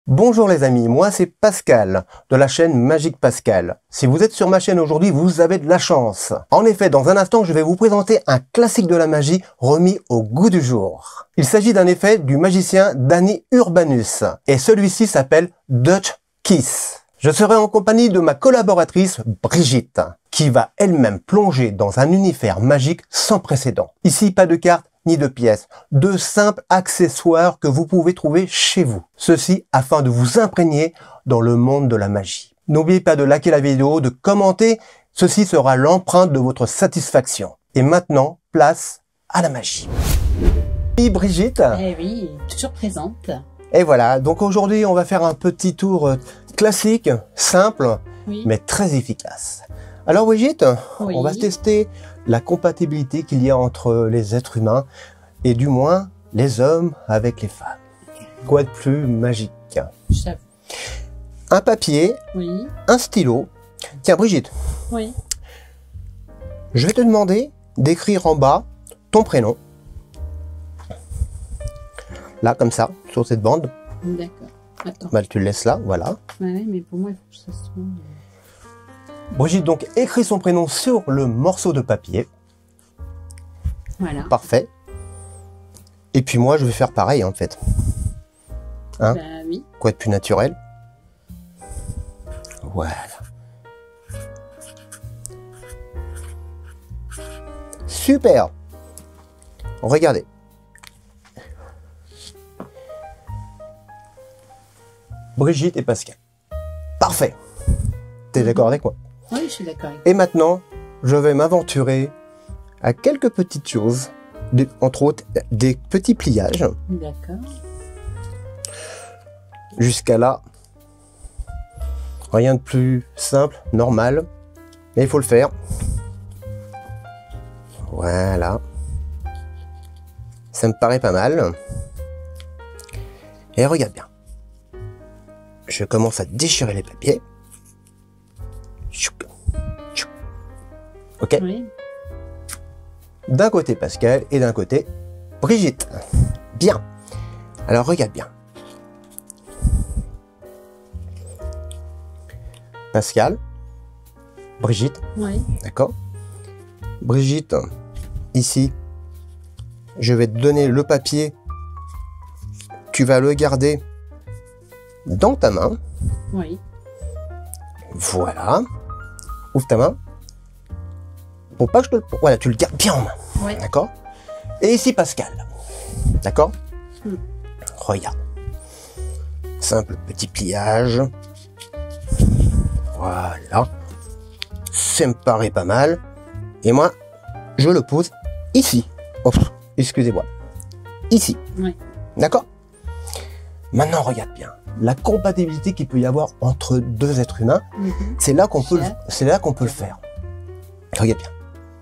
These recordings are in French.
Bonjour les amis, moi c'est Pascal de la chaîne Magique Pascal. Si vous êtes sur ma chaîne aujourd'hui, vous avez de la chance. En effet, dans un instant, je vais vous présenter un classique de la magie remis au goût du jour. Il s'agit d'un effet du magicien Danny Urbanus et celui-ci s'appelle Dutch Kiss. Je serai en compagnie de ma collaboratrice Brigitte qui va elle-même plonger dans un univers magique sans précédent. Ici, pas de cartes ni de pièces, de simples accessoires que vous pouvez trouver chez vous. Ceci afin de vous imprégner dans le monde de la magie. N'oubliez pas de liker la vidéo, de commenter, ceci sera l'empreinte de votre satisfaction. Et maintenant, place à la magie. Oui, Brigitte. Eh oui, toujours présente. Et voilà, donc aujourd'hui on va faire un petit tour classique, simple, Oui. mais très efficace. Alors Brigitte, Oui. on va tester la compatibilité qu'il y a entre les êtres humains et du moins les hommes avec les femmes. Quoi de plus magique? J'avoue. Un papier, Oui. un stylo. Tiens Brigitte, Oui. je vais te demander d'écrire en bas ton prénom. Là, comme ça, sur cette bande. D'accord. Attends. Bah, tu le laisses là, voilà. Ouais, mais pour moi, il faut que ça soit... Brigitte donc écrit son prénom sur le morceau de papier. Voilà. Parfait. Et puis moi, je vais faire pareil en fait. Hein? Bah oui. Quoi de plus naturel? Voilà. Super. Regardez. Brigitte et Pascal. Parfait. T'es d'accord avec moi? Oui, je suis d'accord avec Et maintenant, je vais m'aventurer à quelques petites choses, entre autres des petits pliages. toi. D'accord. Jusqu'à là, rien de plus simple, normal, mais il faut le faire. Voilà. Ça me paraît pas mal. Et regarde bien. Je commence à déchirer les papiers. Chouc, chouc. Ok? Oui. D'un côté Pascal et d'un côté Brigitte. Bien. Alors regarde bien. Pascal, Brigitte, Oui. d'accord? Brigitte, ici, je vais te donner le papier. Tu vas le garder dans ta main. Oui. Voilà. Ouvre ta main. Pour pas que je te le... Voilà, tu le gardes bien en main. Oui. D'accord? Et ici, Pascal. D'accord? Mm. Regarde. Simple petit pliage. Voilà. Ça me paraît pas mal. Et moi, je le pose ici. Oh, excusez-moi. Ici. Oui. D'accord? Maintenant, regarde bien. La compatibilité qu'il peut y avoir entre deux êtres humains, Mhm. c'est là qu'on peut, Chef. c'est là qu'on peut le faire. Regarde bien.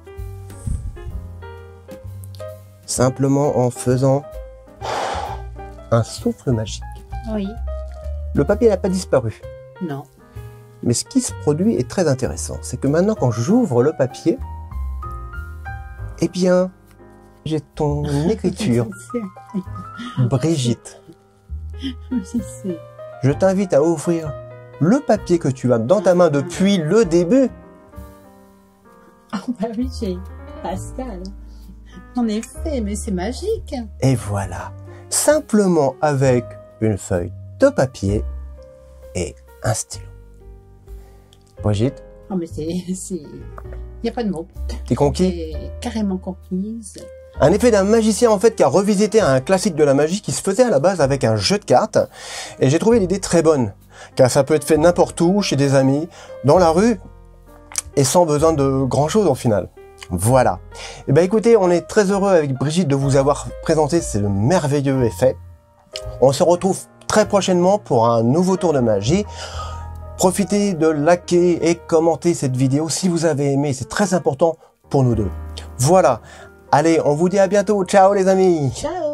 Simplement en faisant un souffle magique. Oui. Le papier n'a pas disparu. Non. Mais ce qui se produit est très intéressant. C'est que maintenant, quand j'ouvre le papier, eh bien, j'ai ton écriture, Brigitte. Je sais. Je t'invite à ouvrir le papier que tu as dans ta main depuis le début. Ah bah oui, j'ai Pascal. En effet, mais c'est magique. Et voilà. Simplement avec une feuille de papier et un stylo. Brigitte, Oh mais c'est... Il n'y a pas de mots. t'es conquis? C'est carrément conquise. Un effet d'un magicien en fait qui a revisité un classique de la magie qui se faisait à la base avec un jeu de cartes. Et j'ai trouvé l'idée très bonne. Car ça peut être fait n'importe où, chez des amis, dans la rue, et sans besoin de grand chose au final. Voilà. Et ben écoutez, on est très heureux avec Brigitte de vous avoir présenté ce merveilleux effet. On se retrouve très prochainement pour un nouveau tour de magie. Profitez de liker et commenter cette vidéo si vous avez aimé, c'est très important pour nous deux. Voilà. Allez, on vous dit à bientôt. Ciao les amis. Ciao.